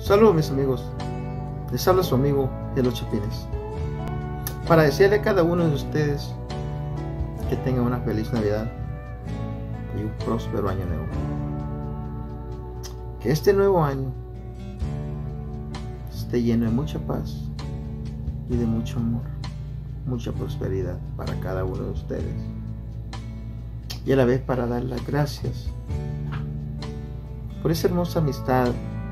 Saludos mis amigos, les habla su amigo Helo Chapines para decirle a cada uno de ustedes que tengan una feliz Navidad y un próspero año nuevo. Que este nuevo año esté lleno de mucha paz y de mucho amor, mucha prosperidad para cada uno de ustedes, y a la vez para dar las gracias por esa hermosa amistad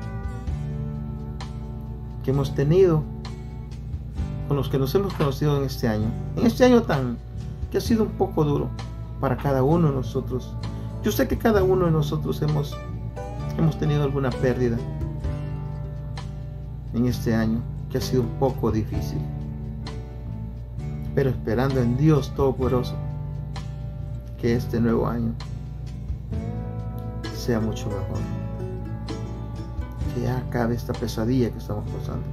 que hemos tenido con los que nos hemos conocido en este año que ha sido un poco duro para cada uno de nosotros. Yo sé que cada uno de nosotros hemos tenido alguna pérdida en este año que ha sido un poco difícil, pero esperando en Dios Todopoderoso que este nuevo año sea mucho mejor, que ya acabe esta pesadilla que estamos pasando.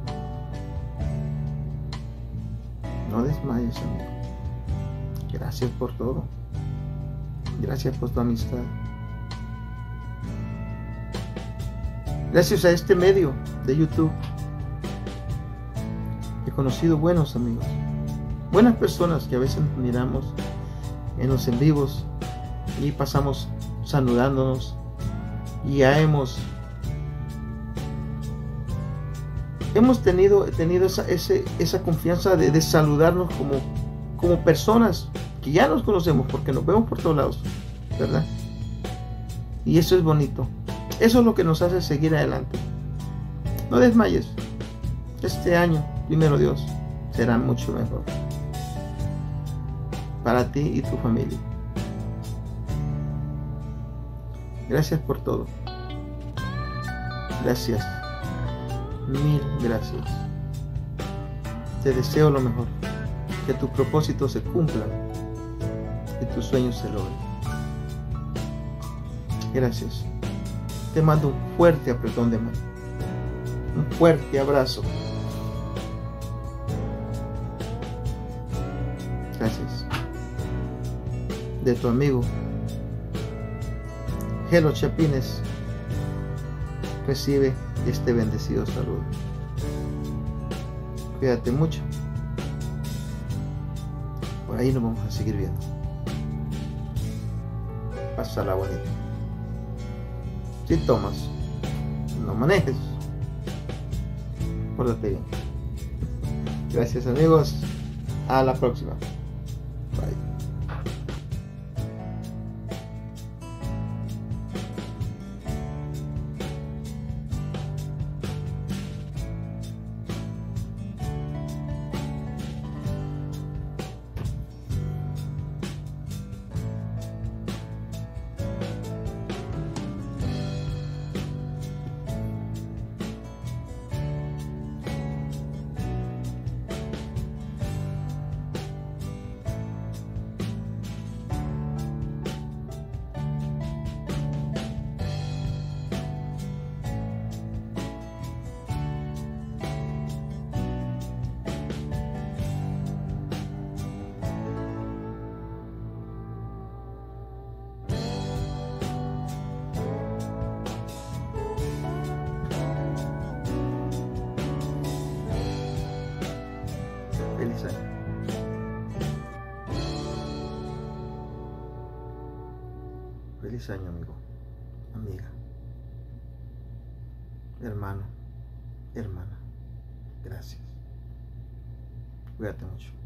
No desmayes, amigo. Gracias por todo. Gracias por tu amistad. Gracias a este medio de YouTube he conocido buenos amigos, buenas personas que a veces nos miramos en los en vivos y pasamos saludándonos, y ya hemos tenido esa confianza de saludarnos como personas que ya nos conocemos, porque nos vemos por todos lados, ¿verdad? Y eso es bonito. Eso es lo que nos hace seguir adelante. No desmayes. Este año, primero Dios, será mucho mejor para ti y tu familia. Gracias por todo. Gracias. Mil gracias. Te deseo lo mejor. Que tus propósitos se cumplan y tus sueños se logren. Gracias. Te mando un fuerte apretón de mano. Un fuerte abrazo. Gracias. De tu amigo Helo Chapines recibe este bendecido saludo. Cuídate mucho. Por ahí nos vamos a seguir viendo. Pásala bonito. Si tomas, no manejes. Pórtate bien. Gracias amigos. A la próxima. Bye. Feliz año. Feliz año, amigo, amiga, hermano, hermana. Gracias. Cuídate mucho.